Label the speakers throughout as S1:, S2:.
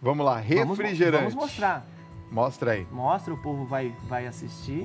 S1: Vamos lá, refrigerante.
S2: Vamos mostrar.
S1: Mostra aí.
S2: Mostra, o povo vai assistir.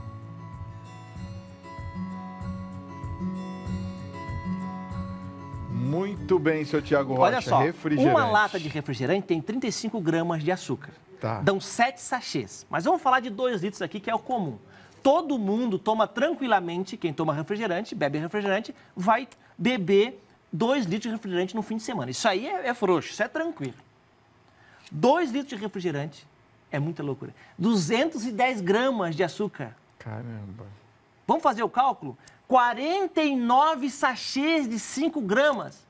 S1: Muito bem, seu Tiago Rocha.
S2: Olha só,
S1: refrigerante.
S2: uma lata de refrigerante tem 35 gramas de açúcar.
S1: Tá.
S2: Dão 7 sachês. Mas vamos falar de 2 litros aqui, que é o comum. Todo mundo toma tranquilamente, quem toma refrigerante, bebe refrigerante, vai beber 2 litros de refrigerante no fim de semana. Isso aí é frouxo, isso é tranquilo. 2 litros de refrigerante é muita loucura. 210 gramas de açúcar.
S1: Caramba.
S2: Vamos fazer o cálculo? 49 sachês de 5 gramas.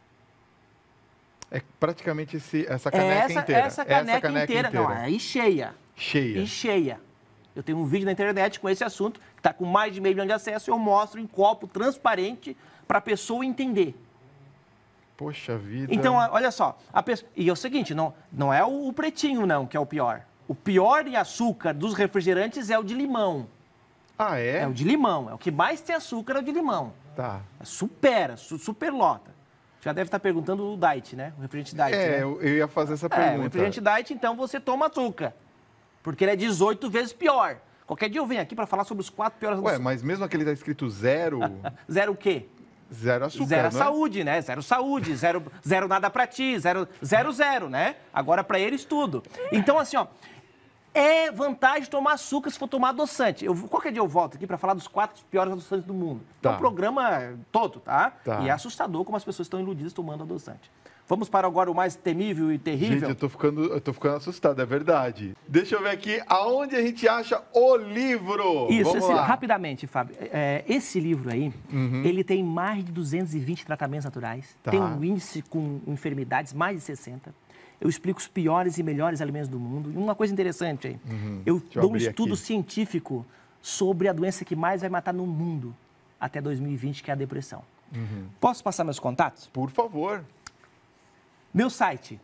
S1: É praticamente essa caneca inteira.
S2: Essa caneca inteira. Não, aí cheia.
S1: Cheia.
S2: E cheia. Eu tenho um vídeo na internet com esse assunto, que está com mais de 500 milhões de acessos, e eu mostro em copo transparente para a pessoa entender.
S1: Poxa vida.
S2: Então, olha só. E é o seguinte, não é o pretinho, não, que é o pior. O pior em açúcar dos refrigerantes é o de limão.
S1: Ah, é?
S2: É o de limão. É o que mais tem açúcar, é o de limão.
S1: Tá.
S2: Superlota. Já deve estar perguntando o Diet, né? O refrigerante Diet, né?
S1: Eu ia fazer essa pergunta.
S2: O refrigerante Diet, então, você toma açúcar. Porque ele é 18 vezes pior. Qualquer dia eu venho aqui para falar sobre os 4 piores...
S1: Ué, mas mesmo aquele tá escrito zero...
S2: Zero o quê?
S1: Zero açúcar,
S2: Zero
S1: não
S2: saúde, né? Zero saúde, zero nada pra ti, zero, né? Agora pra eles tudo. Então, assim, ó, é vantagem tomar açúcar se for tomar adoçante. Qualquer dia eu volto aqui pra falar dos 4 piores adoçantes do mundo.
S1: Tá.
S2: É um programa todo, tá?
S1: Tá?
S2: E é assustador como as pessoas estão iludidas tomando adoçante. Vamos para agora o mais temível e terrível.
S1: Gente, eu tô ficando assustado, é verdade. Deixa eu ver aqui aonde a gente acha o livro.
S2: Isso, rapidamente, Fábio. Esse livro aí,
S1: Uhum.
S2: ele tem mais de 220 tratamentos naturais.
S1: Tá.
S2: Tem um índice com enfermidades, mais de 60. Eu explico os piores e melhores alimentos do mundo. E uma coisa interessante aí, eu dou um estudo científico sobre a doença que mais vai matar no mundo até 2020, que é a depressão.
S1: Uhum.
S2: Posso passar meus contatos?
S1: Por favor.
S2: Meu site,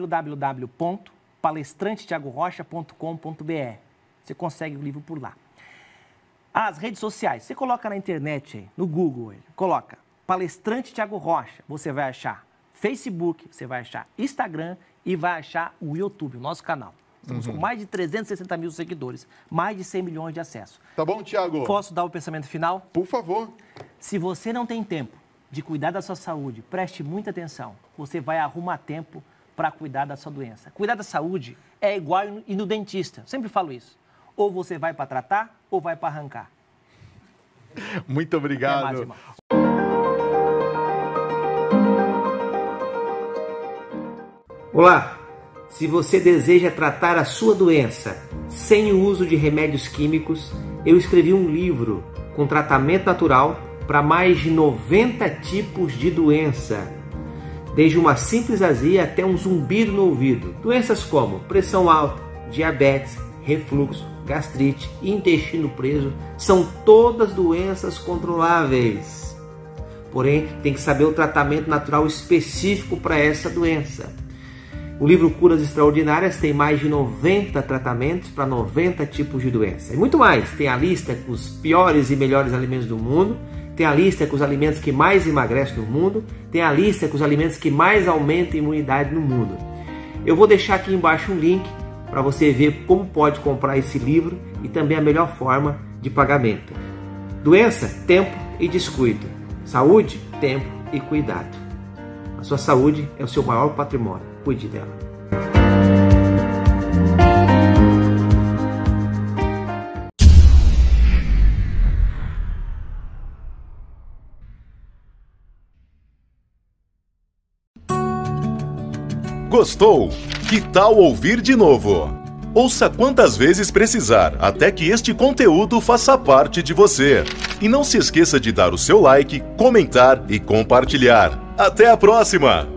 S2: www.palestrantethiagorocha.com.br. Você consegue o livro por lá. As redes sociais, você coloca na internet, no Google, coloca Palestrante Thiago Rocha, você vai achar Facebook, você vai achar Instagram e vai achar o YouTube, o nosso canal. Estamos com mais de 360 mil seguidores, mais de 100 milhões de acessos.
S1: Tá bom, Thiago?
S2: Posso dar o pensamento final?
S1: Por favor.
S2: Se você não tem tempo de cuidar da sua saúde, preste muita atenção. Você vai arrumar tempo para cuidar da sua doença. Cuidar da saúde é igual ir no dentista. Sempre falo isso. Ou você vai para tratar ou vai para arrancar.
S1: Muito obrigado.
S2: Até mais, irmão. Olá! Se você deseja tratar a sua doença sem o uso de remédios químicos, eu escrevi um livro com tratamento natural para mais de 90 tipos de doença, desde uma simples azia até um zumbido no ouvido. Doenças como pressão alta, diabetes, refluxo, gastrite e intestino preso são todas doenças controláveis. Porém, tem que saber o tratamento natural específico para essa doença. O livro Curas Extraordinárias tem mais de 90 tratamentos para 90 tipos de doença. E muito mais. Tem a lista com os piores e melhores alimentos do mundo, tem a lista com os alimentos que mais emagrecem no mundo, tem a lista com os alimentos que mais aumentam a imunidade no mundo. Eu vou deixar aqui embaixo um link para você ver como pode comprar esse livro e também a melhor forma de pagamento. Doença, tempo e descuido. Saúde, tempo e cuidado. A sua saúde é o seu maior patrimônio. Cuide dela.
S3: Gostou? Que tal ouvir de novo? Ouça quantas vezes precisar, até que este conteúdo faça parte de você. E não se esqueça de dar o seu like, comentar e compartilhar. Até a próxima!